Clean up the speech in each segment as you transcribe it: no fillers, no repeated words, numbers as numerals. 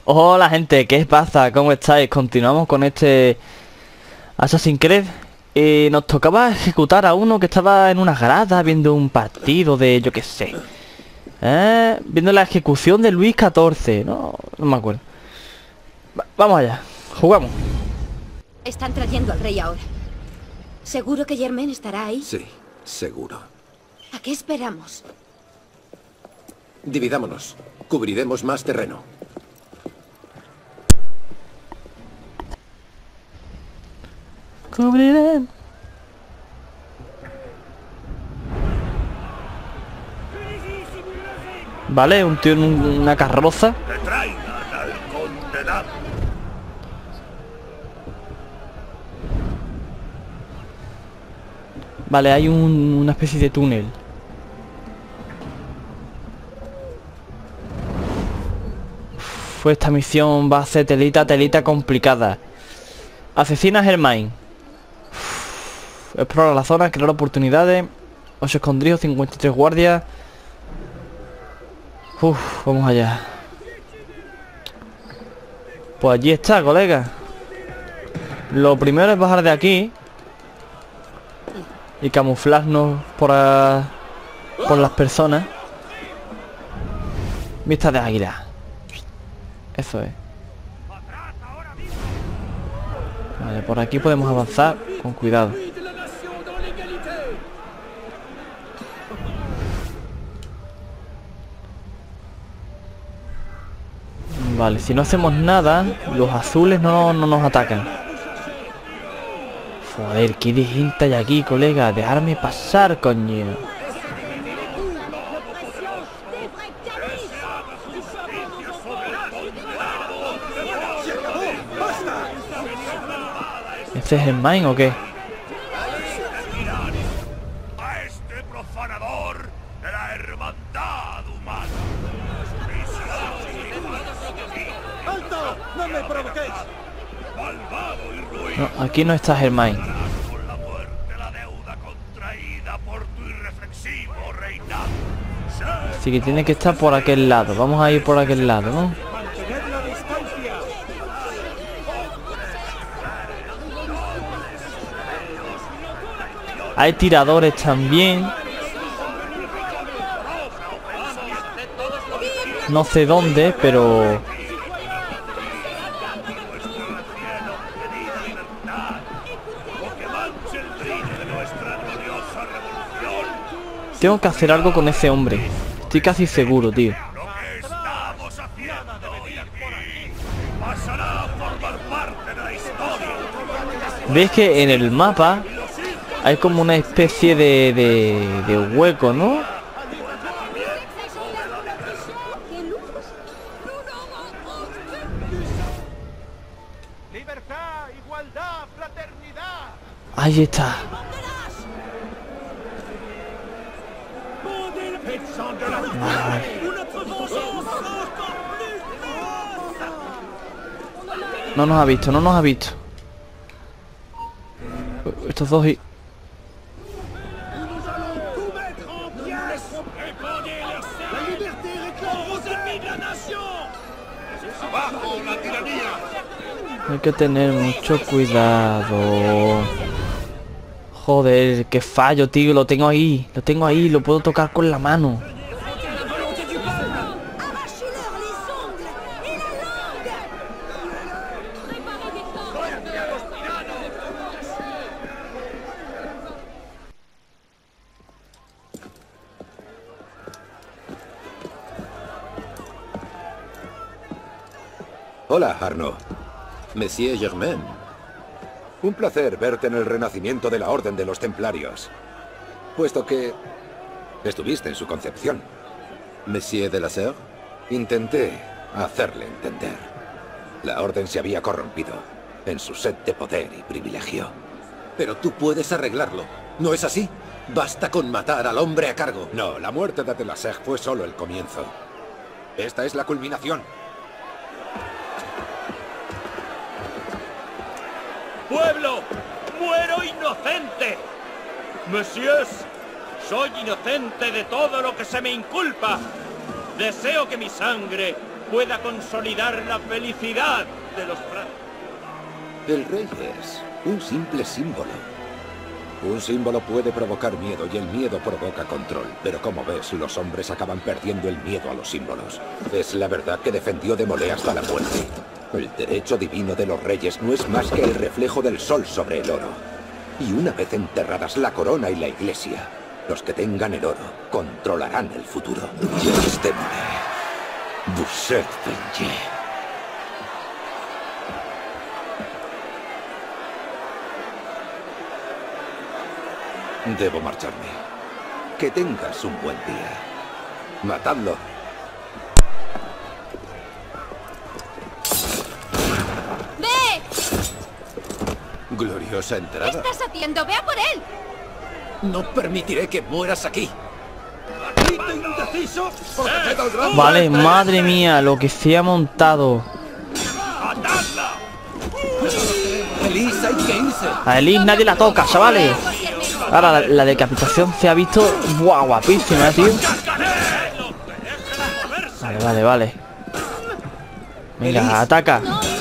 Hola gente, ¿qué pasa? ¿Cómo estáis? Continuamos con este Assassin's Creed. Nos tocaba ejecutar a uno que estaba en una grada viendo un partido de yo qué sé. Viendo la ejecución de Luis XIV. No me acuerdo. Vamos allá, jugamos. Están trayendo al rey ahora. ¿Seguro que Germain estará ahí? Sí, seguro. ¿A qué esperamos? Dividámonos. Cubriremos más terreno. Cubriré. Vale, un tío en una carroza. ¡Que traigan al condenado! Vale, hay una especie de túnel. Esta misión va a ser telita complicada. Asesina a Germain. Explora la zona, crear oportunidades. 8 escondrijos, 53 guardias. Vamos allá. Pues allí está, colega. Lo primero es bajar de aquí y camuflarnos por las personas. Vista de águila. Eso es. Vale, por aquí podemos avanzar con cuidado. Vale, si no hacemos nada, los azules no nos atacan. Joder, qué de gente hay aquí, colega. Dejarme pasar, coño. ¿Este es Germain o qué? ¡A este profanador de la hermandad humana! ¡Alto! ¡No me provoquéis! ¡Malvado y ruin! No, aquí no está Germain. Con la muerte la deuda contraída por tu irreflexivo reinado. Así que tiene que estar por aquel lado. Vamos a ir por aquel lado, ¿no? ¡Mantened la distancia! Hay tiradores también. No sé dónde, pero... Tengo que hacer algo con ese hombre. Estoy casi seguro, tío. Lo que estamos haciendo hoy aquí pasará a formar parte de la historia. ¿Ves que en el mapa hay como una especie de hueco, ¿no? ¡Libertad, igualdad, fraternidad! Ahí está. No nos ha visto, no nos ha visto. Estos dos y... ¡Abajo la tiranía! Hay que tener mucho cuidado. Joder, qué fallo, tío. Lo tengo ahí, lo puedo tocar con la mano. Hola, Arnaud. Monsieur Germain. Un placer verte en el renacimiento de la Orden de los Templarios. Puesto que estuviste en su concepción. Monsieur de la Serre. Intenté hacerle entender. La Orden se había corrompido en su sed de poder y privilegio. Pero tú puedes arreglarlo, ¿no es así? Basta con matar al hombre a cargo. No, la muerte de la Serre fue solo el comienzo. Esta es la culminación. ¡Pueblo! ¡Muero inocente! Messieurs, soy inocente de todo lo que se me inculpa. Deseo que mi sangre pueda consolidar la felicidad de los fratres. El rey es un simple símbolo. Un símbolo puede provocar miedo y el miedo provoca control. Pero como ves, los hombres acaban perdiendo el miedo a los símbolos. Es la verdad que defendió de Molé hasta la muerte. El derecho divino de los reyes no es más que el reflejo del sol sobre el oro. Y una vez enterradas la corona y la iglesia, los que tengan el oro controlarán el futuro. Lleis de Molé. Vous êtes vengé. Debo marcharme. Que tengas un buen día. Matadlo. ¡Ve! Gloriosa ¿Qué entrada. estás haciendo? ¡Ve a por él! No permitiré que mueras aquí. ¡Indeciso! ¡Proteged al gran Vale, maestre! madre mía, lo que se ha montado. ¡Atadla! Elise, hay que irse. A Elise nadie la toca, chavales. Ahora la decapitación se ha visto guapísima, tío. Vale. Venga, ataca. ¡No, mierda!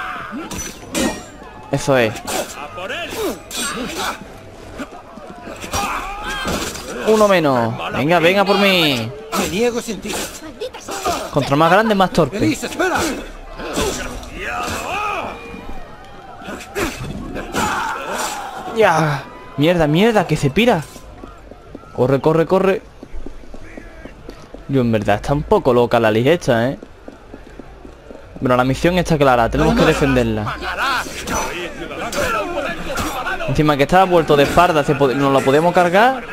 Eso es. ¡A por él! Uno menos. Venga por mí. Me niego sin ti. ¡Maldita sea! Contra más grande, más torpe. Elise, espera. Ya. Mierda, que se pira. Corre. Yo en verdad está un poco loca la Elise esta, ¿eh? Bueno, la misión está clara, tenemos que defenderla. Encima que estaba vuelto de espalda, ¿nos lo podemos cargar?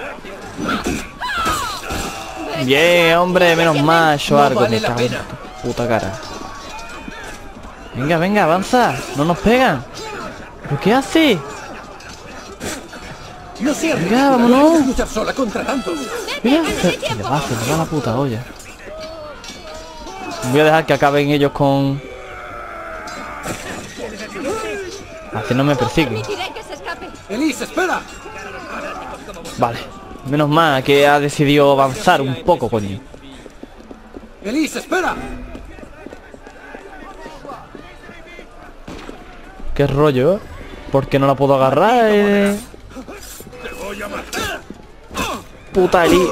Bien, hombre, menos mal, Shoargo, me cago en tu puta cara. Venga, avanza, no nos pegan. ¿Pero qué hace? No se Venga, vámonos. luchar sola contra tantos. Mira, se le va la puta olla. Voy a dejar que acaben ellos con... Así no me persiguen. Permitiré que se escape. Elise, espera. Vale. Menos mal que ha decidido avanzar un poco, coño. Elise, espera. ¿Qué rollo? ¿Por qué no la puedo agarrar? Puta Eli.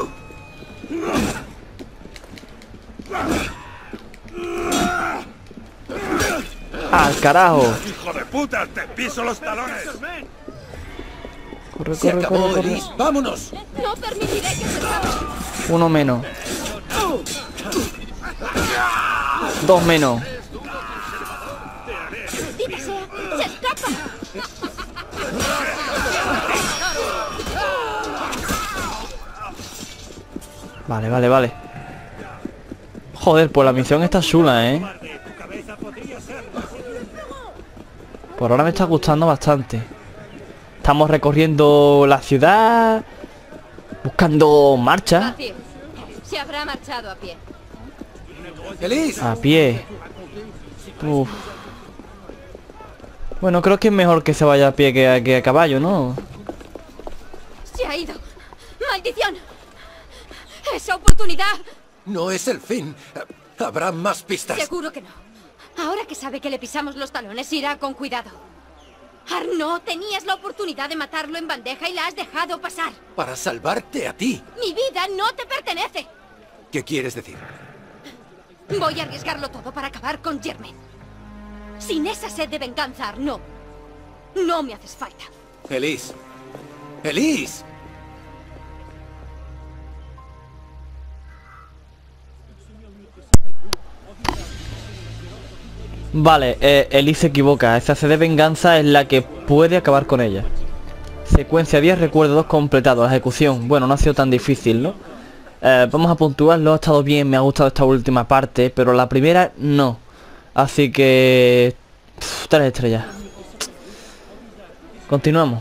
¡Al carajo! ¡Hijo de puta! ¡Te piso los talones! Se acabó, corre. Elise. Vámonos. No permitiré que se escape. Uno menos. Dos menos. ¡Maldita sea! ¡Se escapa! Vale. Joder, pues la misión está chula, ¿eh? Por ahora me está gustando bastante. Estamos recorriendo la ciudad, buscando marcha. Vacío. Se habrá marchado a pie. Elise. A pie. Uf. Bueno, creo que es mejor que se vaya a pie que a caballo, ¿no? Se ha ido. ¡Maldición! ¡Esa oportunidad! No es el fin. Habrá más pistas. Seguro que no. Ahora que sabe que le pisamos los talones, irá con cuidado. Arnaud, tenías la oportunidad de matarlo en bandeja y la has dejado pasar. Para salvarte a ti. Mi vida no te pertenece. ¿Qué quieres decir? Voy a arriesgarlo todo para acabar con Germain. Sin esa sed de venganza, Arnaud, no me haces falta. Elise. Elise. Vale, Elise se equivoca. Esa sed de venganza es la que puede acabar con ella. Secuencia 10, recuerdo 2 completado. La ejecución, bueno, no ha sido tan difícil, ¿no? Vamos a puntuarlo, ha estado bien, me ha gustado esta última parte, pero la primera no. Así que... 3 estrellas. Continuamos.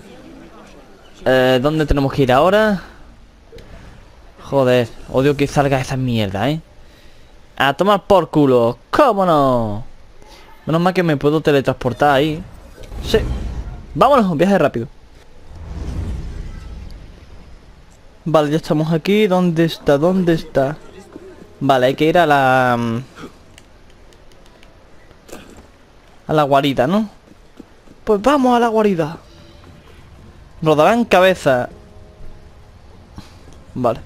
¿Dónde tenemos que ir ahora? Joder, odio que salga esa mierda, ¿eh? A tomar por culo. ¿Cómo no? Menos mal que me puedo teletransportar ahí. Sí. Vámonos, un viaje rápido. Vale, ya estamos aquí. ¿Dónde está? Vale, hay que ir a la... A la guarida, ¿no? Pues vamos a la guarida. Rodarán cabeza. Vale.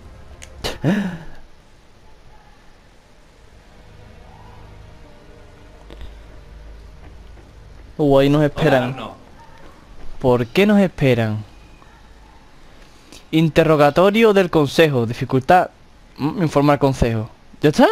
Ahí nos esperan. ¿Por qué nos esperan? Interrogatorio del consejo. Dificultad. Informar al consejo. ¿Ya está?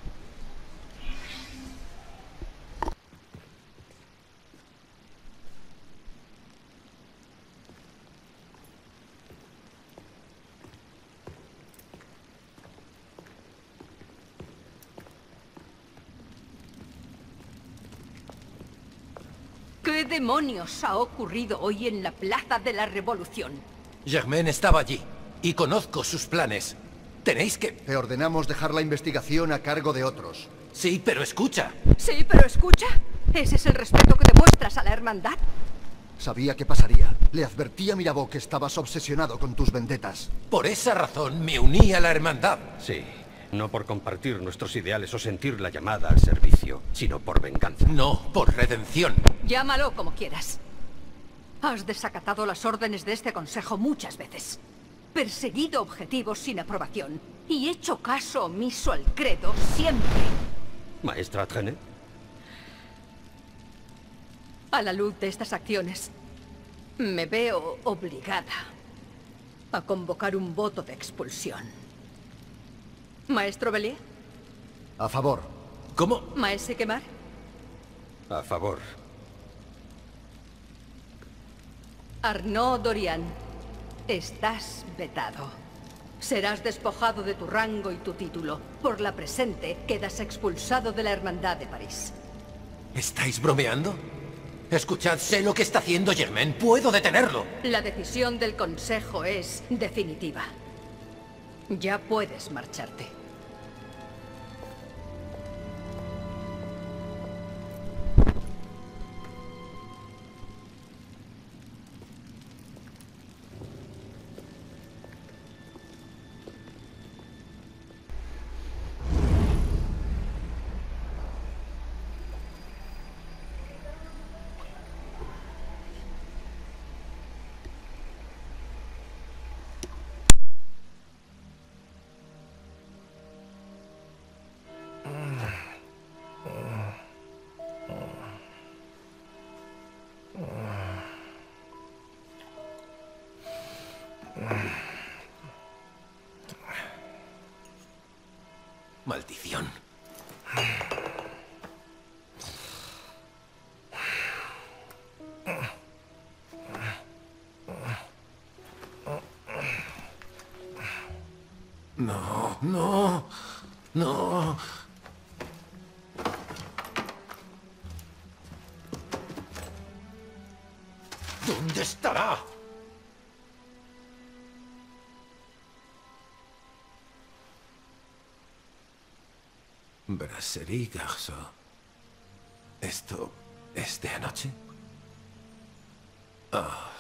¿Qué demonios ha ocurrido hoy en la Plaza de la Revolución? Germain estaba allí y conozco sus planes. Tenéis que... Te ordenamos dejar la investigación a cargo de otros. Sí, pero escucha. Sí, pero escucha. ¿Ese es el respeto que demuestras a la hermandad? Sabía que pasaría. Le advertí a Mirabeau que estabas obsesionado con tus vendetas. Por esa razón me uní a la hermandad. Sí, no por compartir nuestros ideales o sentir la llamada al servicio, sino por venganza. No, por redención. Llámalo como quieras. Has desacatado las órdenes de este consejo muchas veces. Perseguido objetivos sin aprobación. Y hecho caso omiso al credo siempre. Maestra Trenet. A la luz de estas acciones, me veo obligada a convocar un voto de expulsión. Maestro Bellier. A favor. ¿Cómo? Maese Quemar. A favor. Arnaud Dorian, estás vetado. Serás despojado de tu rango y tu título. Por la presente, quedas expulsado de la Hermandad de París. ¿Estáis bromeando? Escuchad, sé lo que está haciendo Germain. Puedo detenerlo. La decisión del Consejo es definitiva. Ya puedes marcharte. Maldición. No, no, no. ¿Dónde estará? Brasserie Garçon. ¿Esto es de anoche? Ah.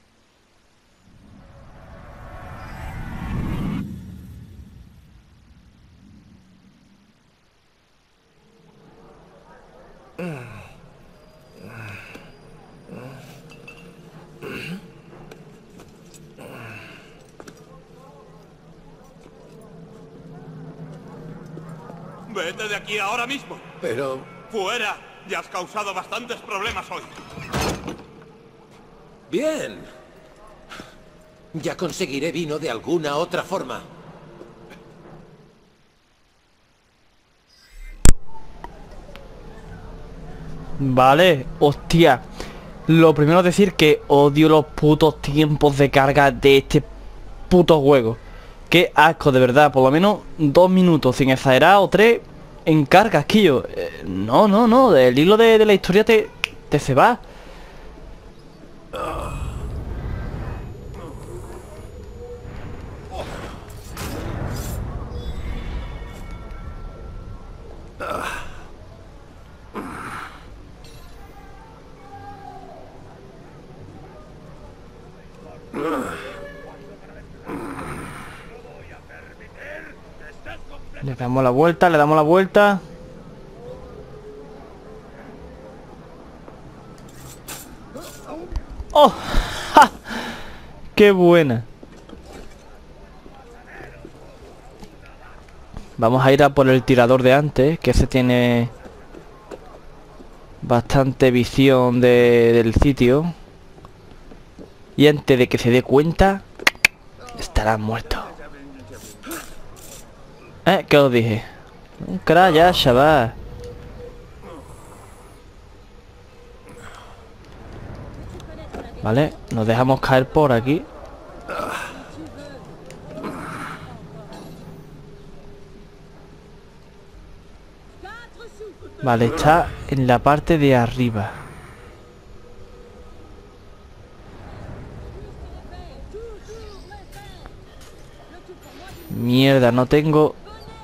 Vete de aquí ahora mismo. Pero... ¡Fuera! Ya has causado bastantes problemas hoy. Bien. Ya conseguiré vino de alguna otra forma. Vale, hostia. Lo primero es decir que odio los putos tiempos de carga de este puto juego. Qué asco, de verdad. Por lo menos 2 minutos, sin exagerar, o 3 en carga, Esquillo. No. El hilo de la historia te se va. Le damos la vuelta, ¡Oh! ¡Ja! ¡Qué buena! Vamos a ir a por el tirador de antes, que ese tiene bastante visión del sitio. Y antes de que se dé cuenta, estará muerto. ¿Qué os dije? Un crack ya, chaval. Vale, nos dejamos caer por aquí. Vale, está en la parte de arriba. Mierda, no tengo...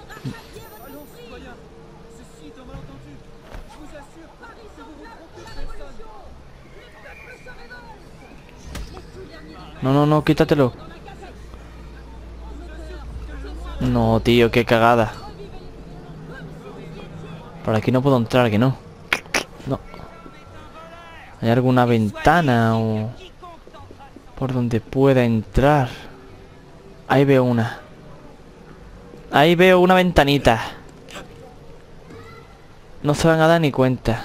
No, quítatelo. No, tío, qué cagada. Por aquí no puedo entrar, que no. No. ¿Hay alguna ventana o por donde pueda entrar? Ahí veo una. Ahí veo una ventanita. No se van a dar ni cuenta.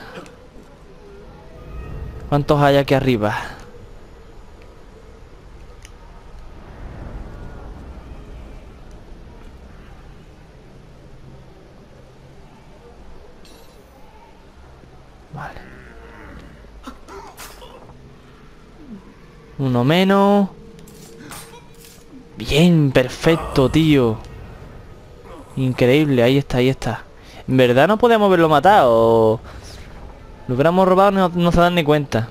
¿Cuántos hay aquí arriba? Vale. Uno menos. Bien, perfecto, tío. Increíble, ahí está, ahí está. En verdad no podíamos haberlo matado. Lo hubiéramos robado, no se dan ni cuenta.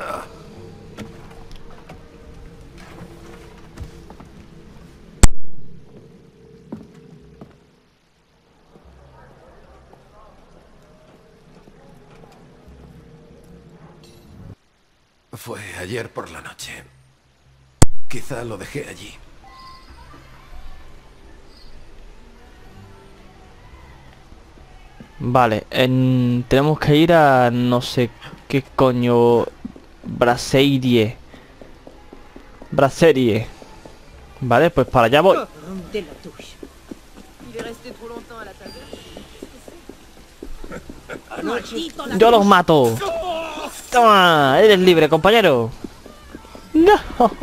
Fue ayer por la noche. Quizá lo dejé allí. Vale, tenemos que ir a no sé qué coño. Brasserie. Vale, pues para allá voy. Yo los mato. Toma, eres libre, compañero. No.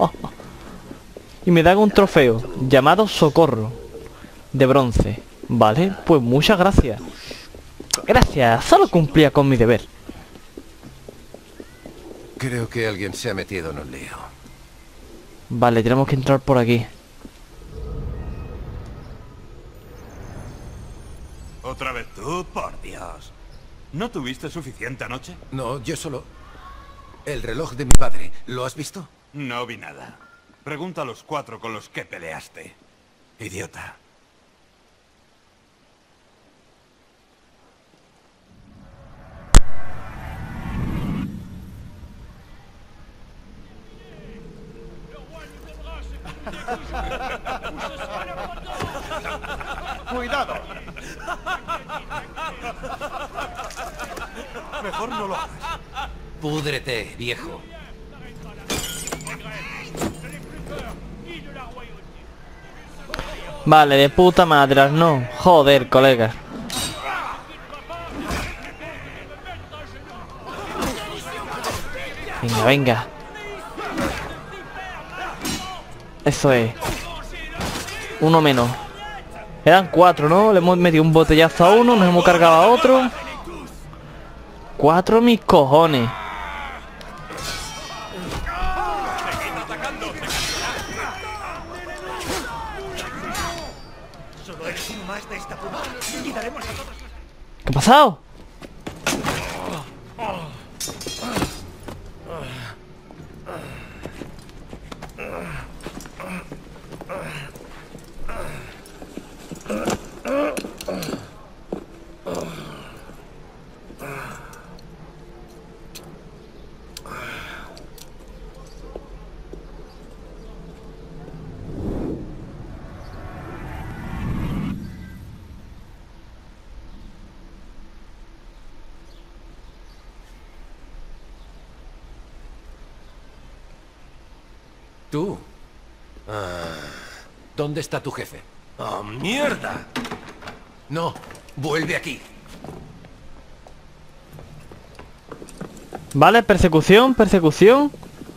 Y me dan un trofeo llamado Socorro de bronce. Vale, pues muchas gracias. Gracias, solo cumplía con mi deber. Creo que alguien se ha metido en un lío. Vale, tenemos que entrar por aquí. ¿Otra vez tú? Por Dios. ¿No tuviste suficiente anoche? No, yo solo... El reloj de mi padre, ¿lo has visto? No vi nada. Pregunta a los 4 con los que peleaste. Idiota. ¡Cuidado! Mejor no lo hagas. Púdrete, viejo. Vale, de puta madre, no. Joder, colega. Venga, venga. Eso es. Uno menos. Eran 4, ¿no? Le hemos metido un botellazo a uno, nos hemos cargado a otro. 4 mis cojones. ¿Qué ha pasado? ¿Tú? Ah, ¿dónde está tu jefe? ¡Oh, mierda! No, vuelve aquí. Vale, persecución, persecución.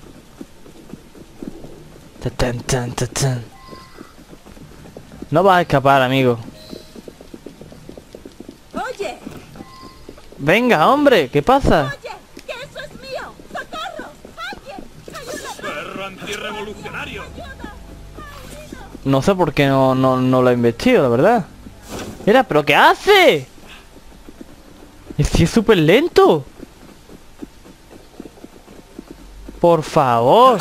Tan, tan, tan, tan. No vas a escapar, amigo. Oye, Venga, hombre, ¿qué pasa? oye, que eso es mío. ¡Socorro! ¡Alguien! ¡Ayúdame! ¡Perro antirrevolucionario! No sé por qué no lo he investido, la verdad. Mira, ¿pero qué hace? Es súper lento. Por favor.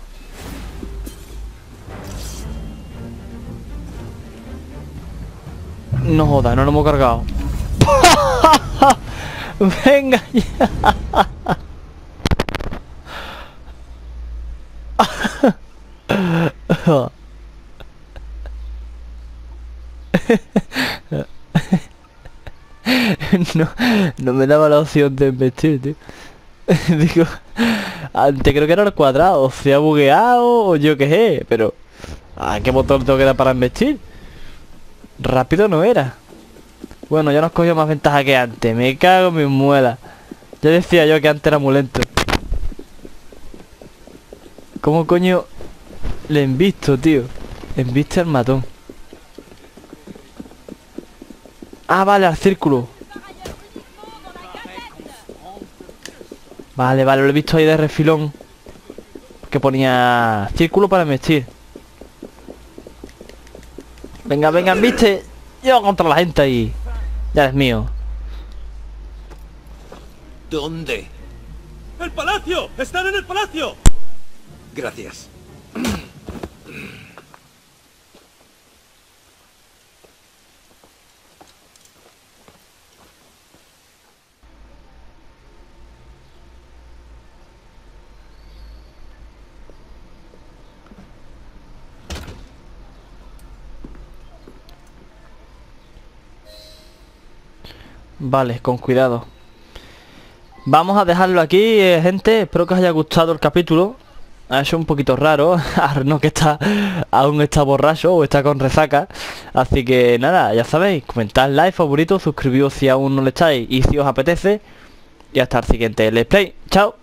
No joda, no lo hemos cargado. Venga ya. No me daba la opción de investir, tío. Digo, antes creo que era el cuadrado, se ha bugueado o yo qué sé, pero ¿a qué botón tengo que dar para investir? Rápido no era. Bueno, ya nos cogió más ventaja que antes. Me cago en mis muelas. Ya decía yo que antes era muy lento. ¿Cómo coño le envisto, tío? Enviste al matón. Ah, vale, al círculo. Vale, vale, lo he visto ahí de refilón. Que ponía círculo para investir. Venga, venga, viste. Yo contra la gente ahí. Ya es mío. ¿Dónde? ¡El palacio! ¡Están en el palacio! Gracias. Vale, con cuidado. Vamos a dejarlo aquí, gente. Espero que os haya gustado el capítulo. Ha hecho un poquito raro. Arno que aún está borracho o está con resaca. Así que nada, ya sabéis. Comentad, like, favorito, suscribíos si aún no le estáis y si os apetece. Y hasta el siguiente Let's Play. Chao.